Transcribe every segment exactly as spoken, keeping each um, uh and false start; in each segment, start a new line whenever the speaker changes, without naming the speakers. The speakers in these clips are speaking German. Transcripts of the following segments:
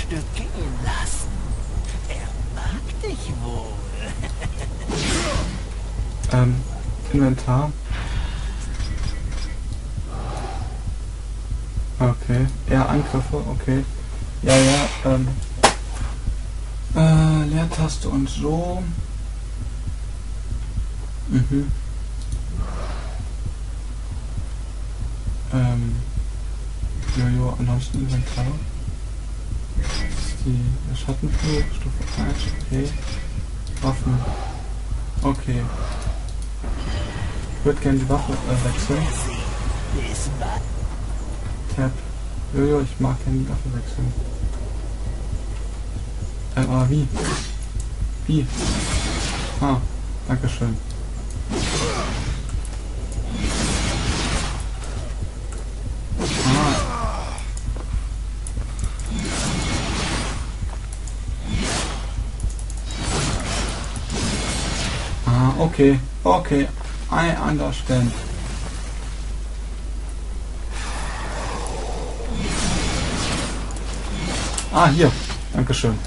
Stück gehen lassen. Er mag dich wohl.
ähm, Inventar. Okay. Ja, Angriffe, okay. Ja, ja, ähm. Äh, Leertaste und so. Mhm. Ähm. Jojo, ansonsten Inventar. Die der Schattenflug, Stufe eins, okay. Waffen. Okay. Ich würde gerne die Waffe äh, wechseln. Tab. Jojo, ich mag gerne die Waffe wechseln. Ähm, aber wie? Wie? Ah, dankeschön. Ah, okay, okay, I understand. Ah, hier, dankeschön.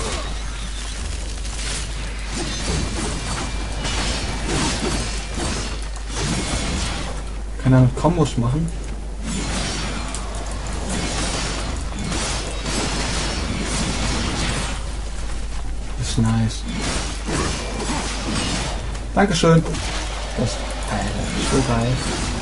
Kann er mit Kombos machen? Ist nice. Dankeschön. Das Alter, so geil.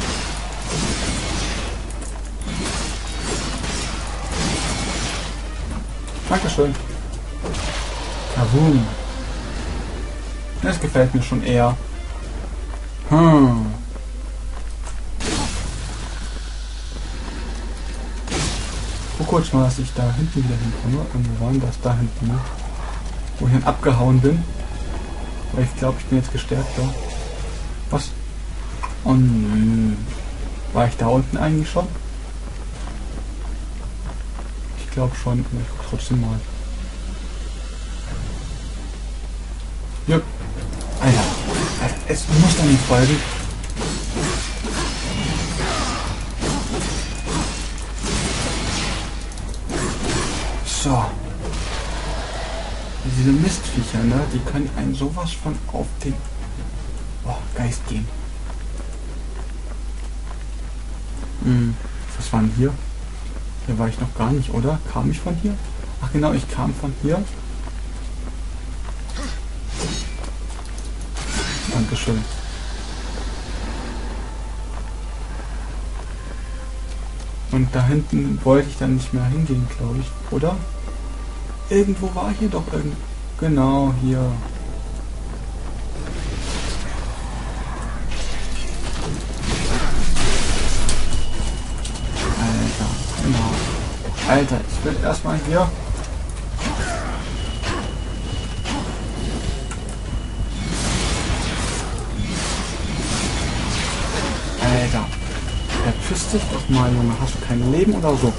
Dankeschön. Kaboom. Das gefällt mir schon eher. Hm. Guck kurz mal, dass ich da hinten wieder hinkomme. Irgendwo war das da hinten, ne? Wo ich dann abgehauen bin. Weil ich glaube, ich bin jetzt gestärkter. Was? Oh nö. War ich da unten eigentlich schon? Ich glaube schon. Ich guck trotzdem mal. Jupp. Alter. Alter. Es muss dann nicht folgen. So. Diese Mistviecher, ne, die können einen sowas von auf den oh, Geist gehen. Hm, was war denn hier? Hier war ich noch gar nicht, oder? Kam ich von hier? Ach genau, ich kam von hier. Dankeschön. Und da hinten wollte ich dann nicht mehr hingehen, glaube ich, oder? Irgendwo war hier doch irgend... Genau, hier. Alter, genau. Alter, ich will erstmal hier... Alter. Verpiss dich doch mal, Junge. Hast du kein Leben oder so?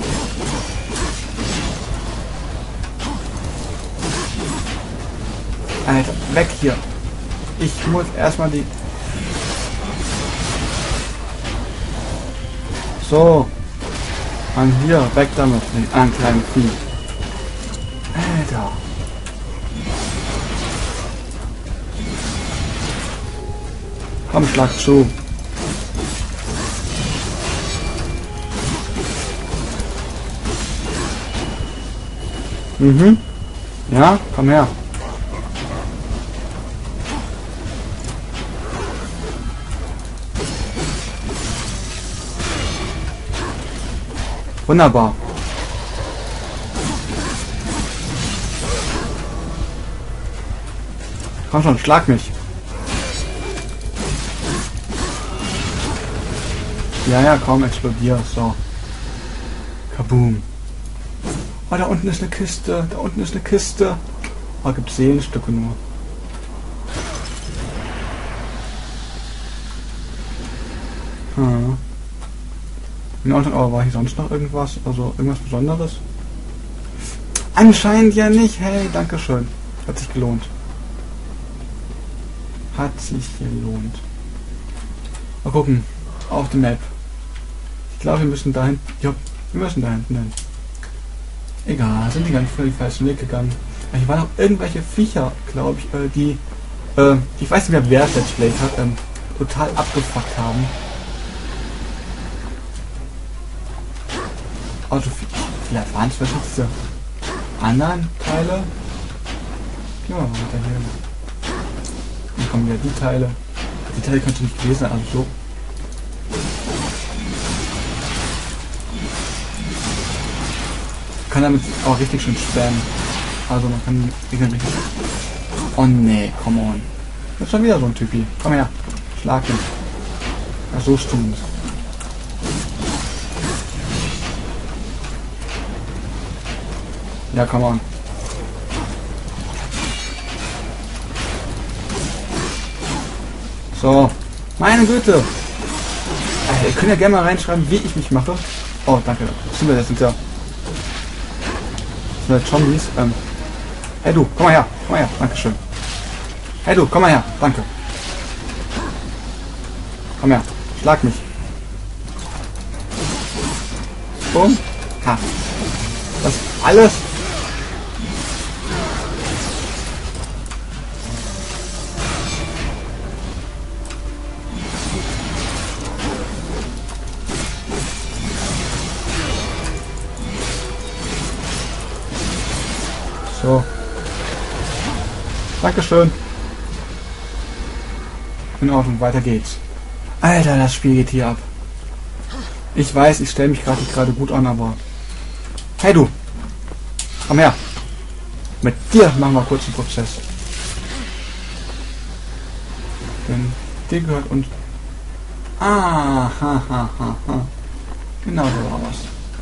Alter, weg hier. Ich muss erstmal die... So. Mann, hier, weg damit. Den einen kleinen Vieh. Alter. Komm, schlag zu. Mhm. Ja, komm her. Wunderbar. Komm schon, schlag mich. Ja, ja, kaum explodiert. So. Kaboom. Oh, da unten ist eine Kiste. Da unten ist eine Kiste. Oh, gibt Seelenstücke nur. Hm. In Ordnung, aber war hier sonst noch irgendwas? Also irgendwas Besonderes? Anscheinend ja nicht. Hey, dankeschön. Hat sich gelohnt. Hat sich gelohnt. Mal gucken. Auf die Map. Ich glaube, wir müssen da hinten. Ja, wir müssen da hinten hin. Egal, sind die ganz völlig falschen Weg gegangen. Hier waren auch irgendwelche Viecher, glaube ich, äh, die, äh, ich weiß nicht mehr, wer es Let's Play hat, ähm, total abgefuckt haben. Also, vielleicht waren es vielleicht diese anderen Teile. Gehen wir mal weiter hier. Dann kommen wieder die Teile. Die Teile könnte nicht gewesen sein, also so. Man kann damit auch richtig schön spammen. Also man kann die richtig... Oh nee, come on. Das ist schon wieder so ein Typi. Komm her. Schlag ihn. Ja, so stimmt. Ja, come on. So. Meine Güte. Alter, ihr könnt ja gerne mal reinschreiben, wie ich mich mache. Oh, danke. Stimmt, das sind ja... Das sind ja Zombies. Ähm. Hey du, komm mal her. Komm mal her. Dankeschön. Hey du, komm mal her. Danke. Komm her. Schlag mich. Bumm. Ha. Das alles... So. Dankeschön. In Ordnung, weiter geht's. Alter, das Spiel geht hier ab. Ich weiß, ich stelle mich gerade nicht gerade gut an, aber... Hey du! Komm her! Mit dir machen wir kurz einen Prozess. Denn dir gehört und... Ah, ha, ha, ha, ha. Genau so war was.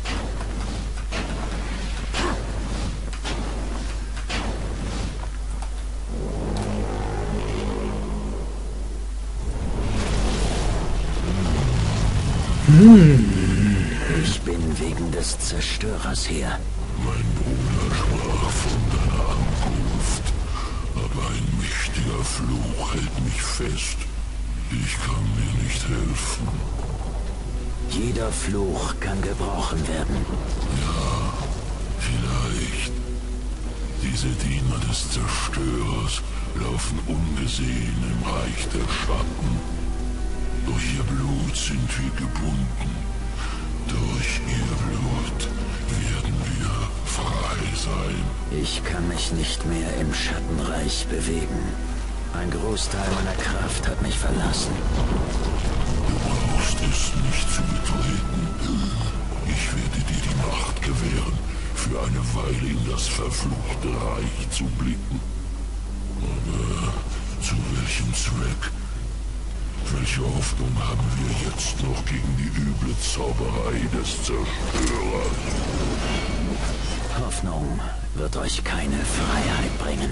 Ich bin wegen des Zerstörers hier.
Mein Bruder sprach von deiner Ankunft, aber ein mächtiger Fluch hält mich fest. Ich kann dir nicht helfen.
Jeder Fluch kann gebrochen werden.
Ja, vielleicht. Diese Diener des Zerstörers laufen ungesehen im Reich der Schatten. Durch ihr Blut sind wir gebunden. Durch ihr Blut werden wir frei sein.
Ich kann mich nicht mehr im Schattenreich bewegen. Ein Großteil meiner Kraft hat mich verlassen.
Du brauchst es nicht zu betreten. Ich werde dir die Macht gewähren, für eine Weile in das verfluchte Reich zu blicken. Aber zu welchem Zweck? Welche Hoffnung haben wir jetzt noch gegen die üble Zauberei des Zerstörers?
Hoffnung wird euch keine Freiheit bringen.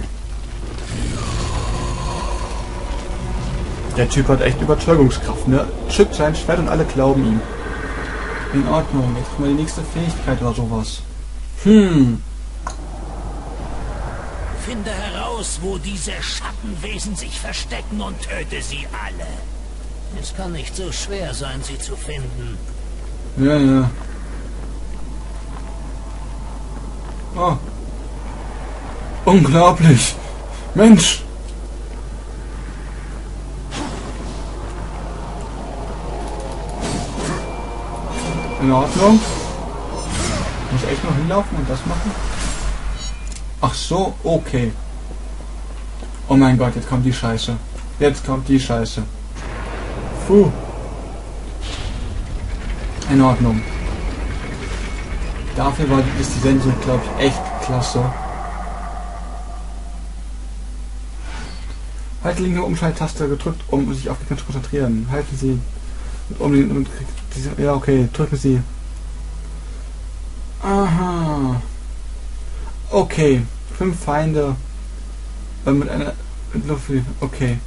Der Typ hat echt Überzeugungskraft, ne? Schickt sein Schwert und alle glauben ihm. In Ordnung, jetzt mal die nächste Fähigkeit oder sowas. Hm.
Finde heraus, wo diese Schattenwesen sich verstecken und töte sie alle. Es kann nicht so schwer sein, sie zu finden.
Ja, ja. Oh. Unglaublich. Mensch. In Ordnung. Muss ich echt noch hinlaufen und das machen? Ach so, okay. Oh mein Gott, jetzt kommt die Scheiße. Jetzt kommt die Scheiße. Puh. In Ordnung. Dafür war ist die Sensung, glaube ich, echt klasse. Halten Sie die Umschalttaste gedrückt, um sich auf die Knöpfe zu konzentrieren. Halten Sie um den und ja, okay, drücken Sie. Aha. Okay, fünf Feinde äh, mit einer mit Luft. Okay.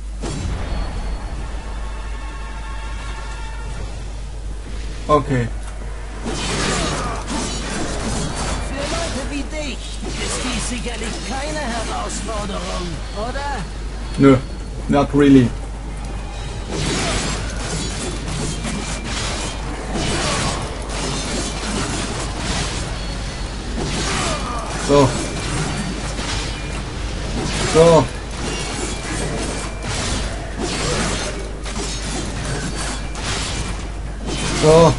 Okay.
Für Leute wie dich ist dies sicherlich keine Herausforderung, oder?
Nö, not really. So. So. So.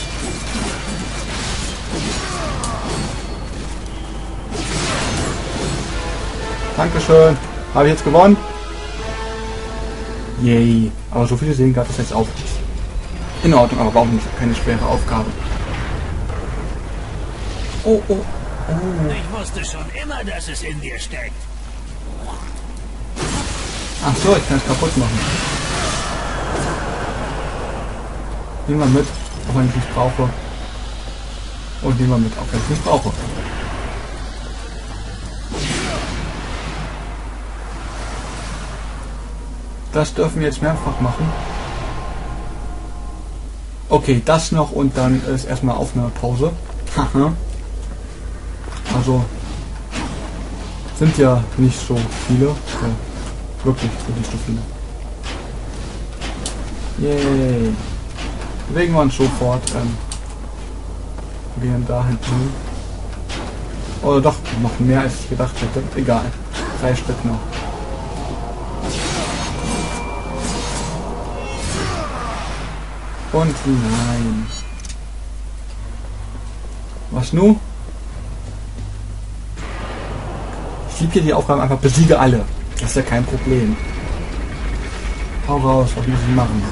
Dankeschön. Habe ich jetzt gewonnen? Yay. Aber so viele sehen gab es jetzt auch nicht. In Ordnung, aber warum nicht? Keine schwere Aufgabe. Oh, oh, oh.
Ich wusste schon immer, dass es in dir steckt.
Ach so, ich kann es kaputt machen. Nehmen wir mit, auch wenn ich nicht brauche. Und nehmen wir mit, auch wenn ich nicht brauche. Das dürfen wir jetzt mehrfach machen. Okay, das noch und dann ist erstmal Aufnahmepause. Also sind ja nicht so viele. Ja, wirklich sind nicht so viele. Yay. Bewegen wir uns sofort. Ähm, gehen da hinten. Oder doch, noch mehr als ich gedacht hätte. Egal. Drei Stück noch. Und hinein. Was nun? Ich liebe hier die Aufgaben einfach, besiege alle. Das ist ja kein Problem. Hau raus, was muss ich machen?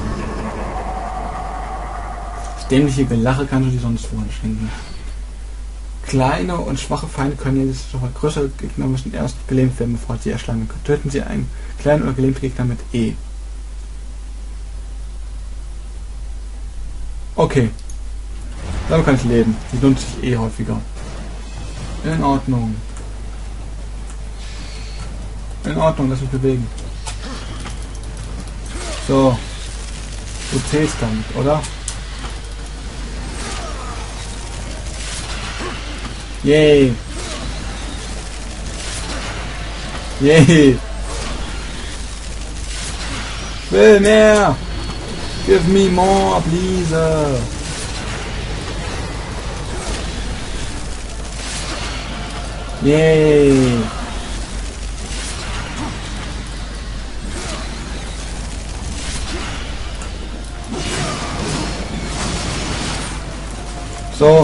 Das dämliche Gelache kannst du dir sonst wo schenken. Kleine und schwache Feinde können jetzt sofort größere Gegner müssen erst gelähmt werden, bevor sie erschlagen können. Töten sie einen kleinen oder gelähmten Gegner mit E. Okay. Damit kann ich leben. Die nutze ich eh häufiger. In Ordnung. In Ordnung, lass mich bewegen. So. Du zählst damit, oder? Yay. Yay. Ich will mehr. Give me more, please. Yay. So.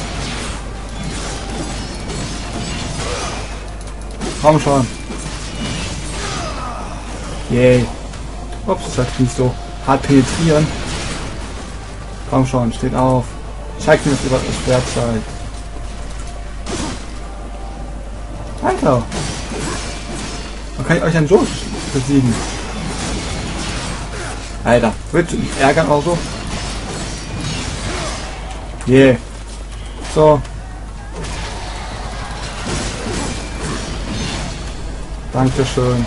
Komm schon. Yay. Ups, das hat nicht so hart penetrieren. Komm schon, steht auf. Zeigt mir, dass ihr was wert seid. Alter. Man kann ich euch dann so besiegen. Alter, wird mich ärgern oder so? Yeah. So. Dankeschön.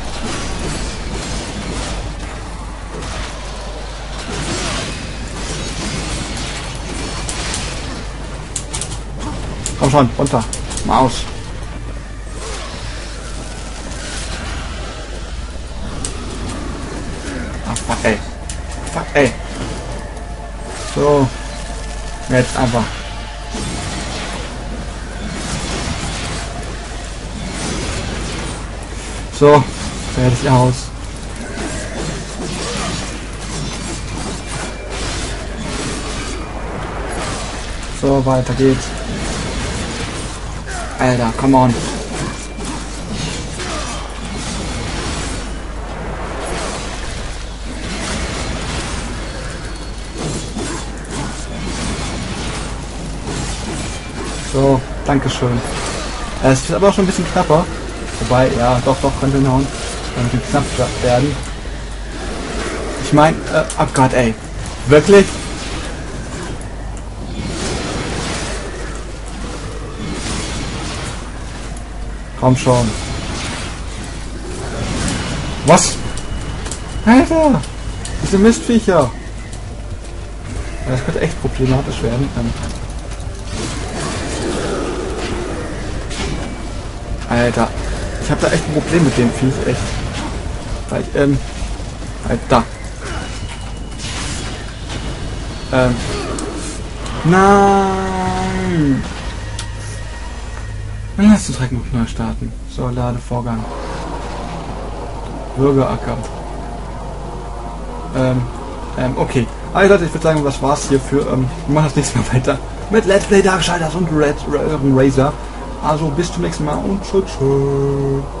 Komm schon, runter. Maus. Ah, fuck, ey. Fuck, ey. So. Jetzt einfach. So. Fertig aus. So, weiter geht's. Alter, come on. So, dankeschön. Es ist aber auch schon ein bisschen knapper. Wobei, ja, doch, doch, könnte hinhauen. Könnte knapp werden. Ich meine, äh, oh Gott, ey. Wirklich? Komm schon. Was? Alter! Diese Mistviecher! Das könnte echt problematisch werden. Alter. Ich habe da echt ein Problem mit dem Viech, echt. Weil ich, ähm... Alter. Ähm... Nein! Dann lass den Track noch neu starten. So, Ladevorgang. Bürgeracker. Ähm, ähm, okay. Also Leute, ich würde sagen, das war's hier für, ähm, wir machen das nächste Mal weiter mit Let's Play Darksiders und Red Razor. Also bis zum nächsten Mal und tschüss.